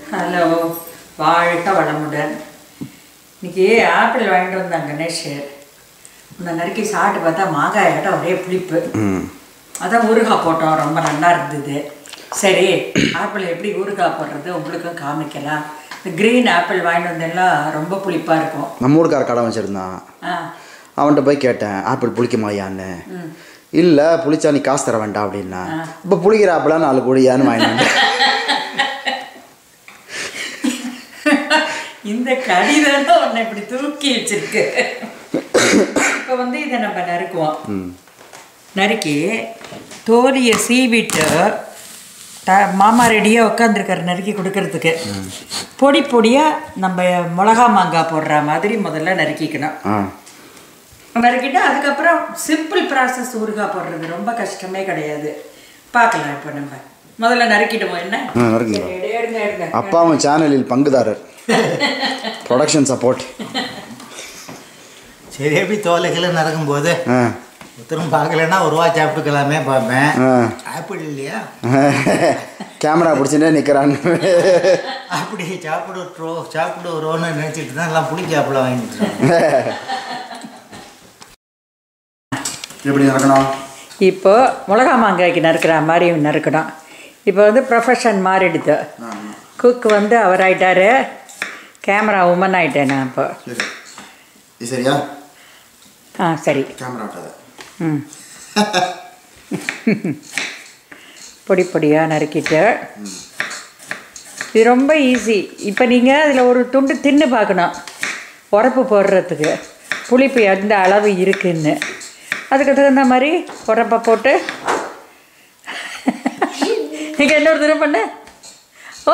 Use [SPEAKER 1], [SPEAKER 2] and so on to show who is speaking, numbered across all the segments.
[SPEAKER 1] Hello, வாழ்க வளமுடன். இன்னைக்கு ஆப்பிள் வாங்கிட்டு வந்தாங்க கணேஷ். இந்த நறுக்கி சாப்பிட்டு பார்த்தா மாங்காய் கட்ட ஒரே புளிப்பு. அதான் ஊறுகாய் போட்டோம், ரொம்ப நல்லா இருந்தது. சரி, ஆப்பிள் எப்படி ஊறுகாய் போடுறது உங்களுக்கும் காமிக்கலாம். இந்த க்ரீன் ஆப்பிள் வாங்கிட்டு வந்தெல்லாம் ரொம்ப புளிப்பாக இருக்கும்.
[SPEAKER 2] நம்ம ஊருக்கார கடை வச்சுருந்தான். அவன்கிட்ட போய் கேட்டேன், ஆப்பிள் புளிக்குமாயான்னு. இல்லை, புளிச்சா நீ காசு தர வேண்டாம் அப்படின்னா. இப்போ புளிக்கிற ஆப்பிளாக 4 கோடியான்னு வாங்கினேன்.
[SPEAKER 1] இந்த கடிதம் தான் உன்னை இப்படி தூக்கி வச்சிருக்கு. இப்போ வந்து இதை நம்ம நறுக்குவோம். நறுக்கி தோலியை சீவிட்டு மாமா ரெடியாக உட்காந்துருக்காரு நறுக்கி கொடுக்கறதுக்கு. பொடி பொடியாக நம்ம மிளகா மாங்காய் போடுற மாதிரி முதல்ல நறுக்கிக்கணும். நறுக்கிட்டு அதுக்கப்புறம் சிம்பிள் ப்ராசஸ் ஊறுகாய் போடுறது, ரொம்ப கஷ்டமே கிடையாது. பார்க்கலாம். இப்போ நம்ம முதல்ல நறுக்கிடுவோம். என்ன
[SPEAKER 2] அப்பாவும் சேனலில் பங்குதாரர், ப்ரொடக்ஷன் சப்போர்ட்.
[SPEAKER 3] சரி, எப்படி தோலைகளை நடக்கும்போது ஒருத்தரும் பார்க்கலன்னா ஒரு ரூபா சாப்பிட்டுக்கலாமே பார்ப்பேன். ஆப்பிள் இல்லையா,
[SPEAKER 2] கேமரா பிடிச்சுட்டே நிற்கிறான்னு
[SPEAKER 3] அப்படி சாப்பிடுறோன்னு நினச்சிட்டு தான் எல்லாம் புளிக்க ஆப்பிள் வாங்கிட்டு.
[SPEAKER 2] எப்படி நடக்கணும்?
[SPEAKER 1] இப்போ மிளகா மாங்காய்க்கு நறுக்கிற மாதிரி நறுக்கணும். இப்போ வந்து ப்ரொஃபஷன் மாறிடுது. குக் வந்து அவர் ஆகிட்டாரு, கேமரா உமன் ஆகிட்டேன் நான் இப்போ.
[SPEAKER 2] சரியா?
[SPEAKER 1] சரி.
[SPEAKER 2] கேமரா
[SPEAKER 1] பொடி பொடியாக நறுக்கிட்டு, இது ரொம்ப ஈஸி. இப்போ நீங்கள் அதில் ஒரு துண்டு தின்னு பார்க்கணும், உரப்பு போடுறதுக்கு புளிப்பு எந்த அளவு இருக்குன்னு. அதுக்கு தகுந்த மாதிரி உரப்பை போட்டு நீங்கள் என்ன ஒரு தடவை பண்ண. ஓ,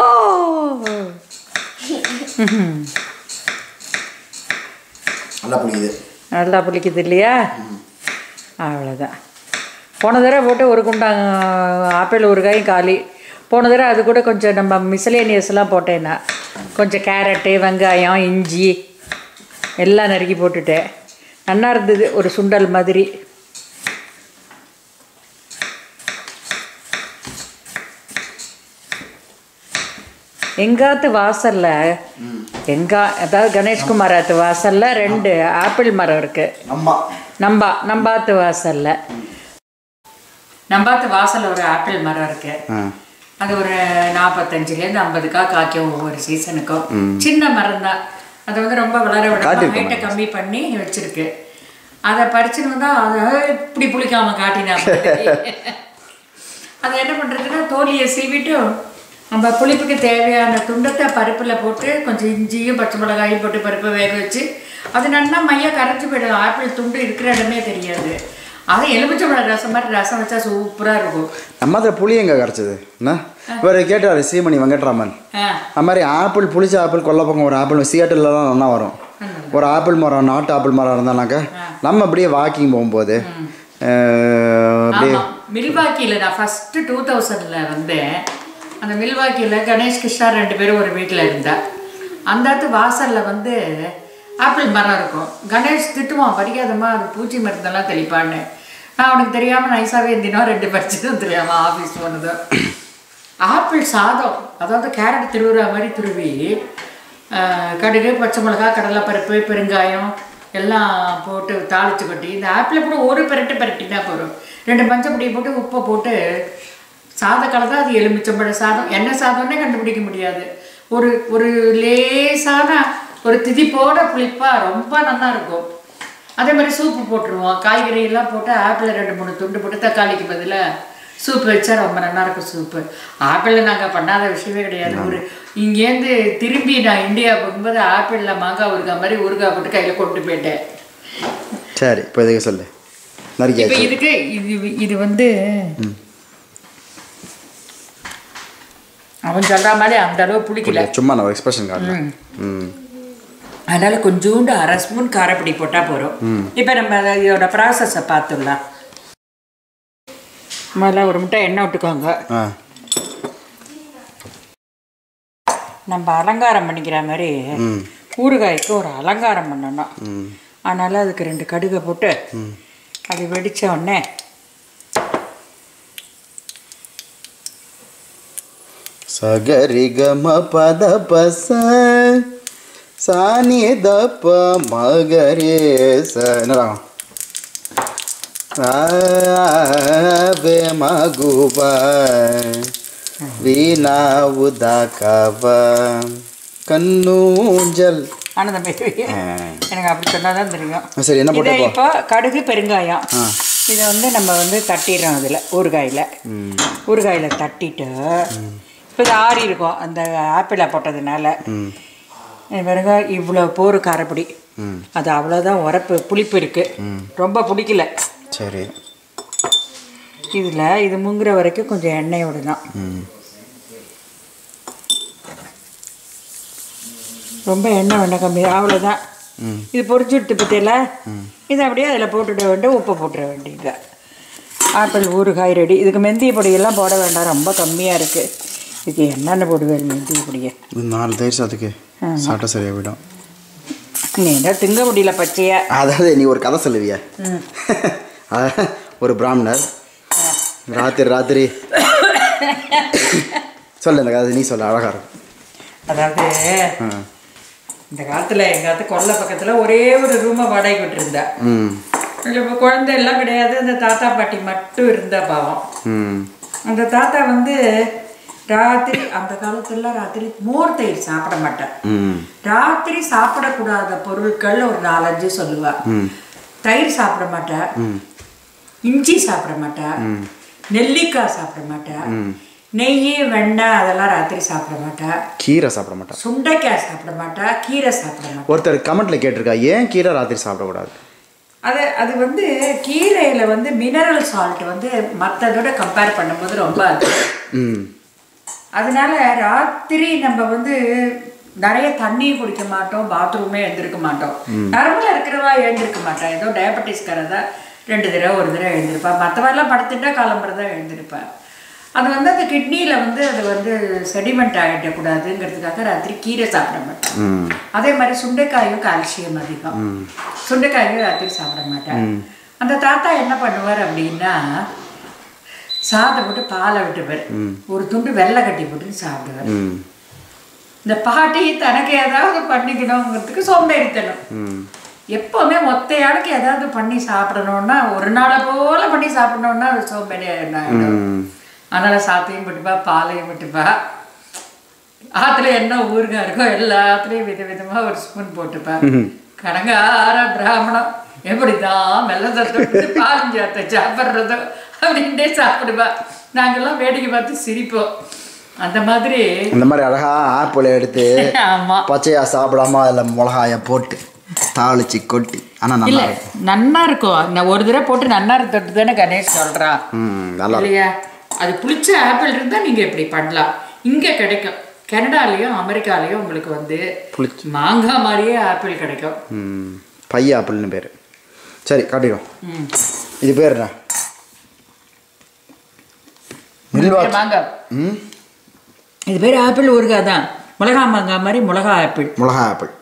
[SPEAKER 1] நல்லா புளிக்குது இல்லையா? அவ்வளோதான். போன தடவை போட்டு ஒரு குண்டாங்க ஆப்பிள் ஊறுகாயும் காலி. போன தடவை அது கூட கொஞ்சம் நம்ம மிஸ்லேனியஸ்லாம் போட்டேன்னா கொஞ்சம் கேரட்டு, வெங்காயம், இஞ்சி எல்லாம் நறுக்கி போட்டுட்டேன். நல்லா இருந்தது, ஒரு சுண்டல் மாதிரி. எங்காத்து வாசல்ல அதாவது கணேஷ்குமார் ஆத்து வாசல்ல 2 ஆப்பிள் மரம் இருக்கு. நம்பாத்து வாசல்ல ஒரு ஆப்பிள் மரம் இருக்கு. அது ஒரு 45லேருந்து 50 காய்க்கும் ஒவ்வொரு சீசனுக்கும். சின்ன மரம் தான், அதை வந்து ரொம்ப வளர விட ஹைட்டை கம்மி பண்ணி வச்சிருக்கு. அதை பறிச்சுன்னு வந்தால் அதை இப்படி புளிக்காமல் காட்டினா அதை என்ன பண்ணுறதுன்னா தோலியை சீவிட்டு நம்ம புளிப்புக்கு தேவையான துண்டத்தை பருப்பில் போட்டு கொஞ்சம் இஞ்சியும் பச்சை மிளகாயும் போட்டு பருப்பை வேக வச்சு அது நல்லா மையாக கரைச்சி போய்டும். ஆப்பிள் துண்டு இருக்கிற இடமே தெரியாது. அதை எலுமிச்சம்பழம் ரசம் மாதிரி ரசம் வச்சா சூப்பராக இருக்கும்.
[SPEAKER 2] நம்ம அதில் புளி எங்கே கரைச்சது என்ன இவர் கேட்டார், சீமணி வெங்கட்ராமன். அது மாதிரி ஆப்பிள், புளிச்ச ஆப்பிள், கொல்லப்பக்கம் ஒரு ஆப்பிள் சியாட்டில்லாம் நல்லா வரும். ஒரு ஆப்பிள் மரம், நாட்டு ஆப்பிள் மரம் இருந்தானாக்கா நம்ம அப்படியே வாக்கிங் போகும்போது அப்படியே
[SPEAKER 1] மில்வாக்கியில் நான் ஃபஸ்ட்டு 2000ல் வந்தேன். அந்த மில்வாக்கியில் கணேஷ் கிருஷ்ணா 2 பேரும் ஒரு வீட்டில் இருந்தா. அந்த வாசலில் வந்து ஆப்பிள் மரம் இருக்கும். கணேஷ் திட்டுவான், படிக்காதம்மா அது பூச்சி மருந்தெல்லாம் தெளிப்பான்னு. நான் அவனுக்கு தெரியாமல் நைஸாகவே தினம் 2 படிச்சதும் தெரியாமல் ஆஃபீஸ் போனதும். ஆப்பிள் சாதம், அதாவது கேரட் திருவுற மாதிரி துருவி கடுகு, பச்சை மிளகா, கடலைப்பருப்பு, பெருங்காயம் எல்லாம் போட்டு தாளித்து கொட்டி இந்த ஆப்பிளை கூட ஒரு பெரட்டினா போதும். 2 மஞ்சப்பொடியை போட்டு உப்பை போட்டு சாதம் கலந்தா அது எலுமிச்சம்பழ சாதம். என்ன சாதம்னே கண்டுபிடிக்க முடியாது. ஒரு லேசான ஒரு திதிப்போட புளிப்பாக ரொம்ப நல்லா இருக்கும். அதே மாதிரி சூப்பு போட்டுருவோம். காய்கறியெல்லாம் போட்டு ஆப்பிளை 2-3 துண்டு போட்டு தக்காளிக்கு பதிலாக சூப்பு வச்சா ரொம்ப நல்லாயிருக்கும். சூப்பு ஆப்பிளில் நாங்கள் பண்ணாத விஷயமே கிடையாது. இங்கேருந்து திரும்பி நான் இந்தியா போகும்போது ஆப்பிளில் மாங்காய் ஊறுகாய் மாதிரி ஊறுகாய் போட்டு கையில் கொண்டு போயிட்டேன்.
[SPEAKER 2] சரி, இப்போ இதுக்கு சொல்லு.
[SPEAKER 1] இப்போ இதுக்கு இது வந்து அவன் சொல்கிற மாதிரி அந்த அளவு பிடிக்கல,
[SPEAKER 2] சும்மா நான் எக்ஸ்பிரஷன் காட்டுறேன்.
[SPEAKER 1] அதனால் கொஞ்சோண்டு 1/2 ஸ்பூன் காரப்பொடி போட்டால் போகிறோம். இப்போ நம்ம இதோட ப்ராசஸை பார்த்துடலாம். முதல்ல ஒரு முட்டை எண்ணெய் விட்டுக்கோங்க. நம்ம அலங்காரம் பண்ணிக்கிற மாதிரி ஊறுகாய்க்கு ஒரு அலங்காரம் பண்ணணும். அதனால் அதுக்கு 2 கடுகை போட்டு அது வெடித்த உடனே
[SPEAKER 2] சகரிகம பத பச சானி தப்ப மகரேச என்னடா வே மகுப வீணா உதாகவ கண்ணூஞ்சல்
[SPEAKER 1] ஆனந்தம் எனக்கு அப்படி சொன்னால் தான் தெரியும்.
[SPEAKER 2] சரி, என்ன போட்டு
[SPEAKER 1] இப்போ கடுகு பெருங்காயம் இதை வந்து நம்ம வந்து தட்டிடுறோம். அதில் ஊறுகாயில் தட்டிட்டு இப்போ இது ஆறி இருக்கும் அந்த ஆப்பிளை போட்டதுனால. பிறகு இவ்வளோ போர் காரப்பொடி, அது அவ்வளோதான் உரப்பு புளிப்பு இருக்குது, ரொம்ப பிடிக்கல.
[SPEAKER 2] சரி,
[SPEAKER 1] இதில் இது முங்குற வரைக்கும் கொஞ்சம் எண்ணெய் விடணும். ரொம்ப எண்ணெய் வேண்டாம், கம்மி, அவ்வளோதான். இது பொரிச்சு விட்டு பற்றியில இதை அப்படியே அதில் போட்டுட வேண்டிய உப்பு போட்டுற வேண்டியது. ஆப்பிள் ஊறுகாய் ரெடி. இதுக்கு மெந்திய பொடியெல்லாம் போட வேண்டாம், ரொம்ப கம்மியாக இருக்குது. இதுக்கு என்னென்ன போடுவேன் மெந்திய பொடியை?
[SPEAKER 2] 4 தயிர் சாத்துக்கு சாப்பிட்டா சரியாக போயிடும்.
[SPEAKER 1] நீ என்ன திங்க முடியல பச்சையா?
[SPEAKER 2] அதாவது நீ ஒரு கதை சொல்லுவியா? ஒரு பிராமணர் ராத்திரி சொல்லு, இந்த கதை நீ சொல்ல, அழகாக இருக்கும்.
[SPEAKER 1] அதாவது இந்த காலத்தில் எங்கள் காலத்து கொல்லை பக்கத்தில் ஒரே ஒரு ரூமை வாடகை விட்டுருந்தா. இப்போ குழந்தை எல்லாம் கிடையாது, அந்த தாத்தா பாட்டி மட்டும் இருந்தா பாவம். அந்த தாத்தா வந்து ராத்திரி, அந்த காலத்துலாம் ராத்திரி மோர் தயிர் சாப்பிட மாட்டேன். ராத்திரி சாப்பிடக்கூடாத பொருட்கள் ஒரு 4-5 சொல்லுவா. தயிர் சாப்பிட மாட்டேன், இஞ்சி சாப்பிட மாட்டேன், நெல்லிக்காய் சாப்பிட மாட்டேன், நெய் வெண்ணெய் அதெல்லாம் ராத்திரி சாப்பிட மாட்டேன்,
[SPEAKER 2] கீரை சாப்பிட மாட்டேன்,
[SPEAKER 1] சுண்டைக்காய் சாப்பிட மாட்டேன், கீரை சாப்பிட மாட்டேன்.
[SPEAKER 2] ஒருத்தர் கமெண்ட்ல கேட்டிருக்கா, ஏன் கீரை ராத்திரி சாப்பிடக்கூடாது?
[SPEAKER 1] அது வந்து கீரையில் வந்து மினரல் சால்ட் வந்து மற்றதோட கம்பேர் பண்ணும்போது ரொம்ப அதிகம். அதனால ராத்திரி நம்ம வந்து நிறைய தண்ணி குடிக்க மாட்டோம், பாத்ரூமே எழுந்திருக்க மாட்டோம். நார்மலாக இருக்கிறவா எழுந்திருக்க மாட்டோம். ஏதோ டயபெட்டிஸ்காரதா 2 தடவை 1 தடவை எழுந்திருப்பா. மற்றவெல்லாம் படுத்துட்டா காலம்பரை தான் எழுந்திருப்பேன். அது வந்து அந்த கிட்னியில் வந்து அது வந்து செடிமெண்ட் ஆகிடக்கூடாதுங்கிறதுக்காக ராத்திரி கீரை சாப்பிட மாட்டேன். அதே மாதிரி சுண்டைக்காயும் கால்சியம் அதிகம், சுண்டைக்காயும் ராத்திரி சாப்பிட மாட்டேன். அந்த தாத்தா என்ன பண்ணுவார் அப்படின்னா, சாதம் போட்டு பாலை விட்டுவார், ஒரு துண்டு வெள்ளை கட்டி போட்டு சாப்பிடுவார். இந்த பாட்டி தனக்கு ஏதாவது பண்ணிக்கணுங்கிறதுக்கு சோம்பேறித்தனம். எப்போவுமே மொத்தையாளுக்கு ஏதாவது பண்ணி சாப்பிடணும்னா, ஒரு நாளை போல பண்ணி சாப்பிடணும்னா அது சோம்பேறி ஆகிடும். அதனால் சாத்தையும் விட்டுப்பா, பாலையும் விட்டுப்பா. ஆற்றுல என்ன ஊறுகாய் இருக்கோ எல்லாத்துலேயும் விதவிதமாக ஒரு ஸ்பூன் போட்டுப்பா. கடங்கார பிராமணம் எப்படிதான் வெள்ளத்தை தொட்டு பாலஞ்சாத்தை சாப்பிட்றதோ அப்படின்ட்டே சாப்பிடுவா. நாங்கள்லாம் வேடிக்கை பார்த்து சிரிப்போம். அந்த மாதிரி
[SPEAKER 2] அழகா ஆப்பிளை எடுத்து பச்சையா சாப்பிடாம அதில் மிளகாய போட்டு தாளிச்சு கொட்டி. ஆனால்
[SPEAKER 1] நல்லா இருக்கும். நான் ஒரு தடவை போட்டு நன்னா தொட்டு தானே கணேஷ் சொல்கிறான் இல்லையா? அது புளிச்ச ஆப்பிள் இருந்தால் நீங்கள் இப்படி பண்ணலாம். இங்கே கிடைக்கும், கனடாலேயும் அமெரிக்காலேயும் உங்களுக்கு வந்து மாங்காய் மாதிரியே ஆப்பிள் கிடைக்கும்.
[SPEAKER 2] பைய ஆப்பிள்னு பேர். சரி, காட்டிடும். இது பேர் என்ன?
[SPEAKER 1] மாங்காய். இது பேர் ஆப்பிள் ஊறுகாய் தான். மிளகா மாங்காய் மாதிரி மிளகா ஆப்பிள்.
[SPEAKER 2] மிளகா ஆப்பிள்.